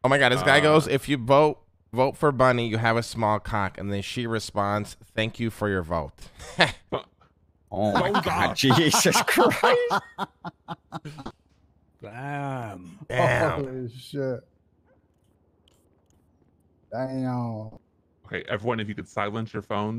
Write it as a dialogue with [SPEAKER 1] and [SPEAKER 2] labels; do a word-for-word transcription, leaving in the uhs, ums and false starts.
[SPEAKER 1] Oh my God, this guy
[SPEAKER 2] Uh,
[SPEAKER 1] goes, if you vote vote for Bunny, you have a small cock. And then she responds, thank you for your vote.
[SPEAKER 3] Oh my God, Jesus Christ.
[SPEAKER 4] Damn.
[SPEAKER 1] Damn.
[SPEAKER 5] Holy shit. Damn.
[SPEAKER 2] Okay, everyone, if you could silence your phones.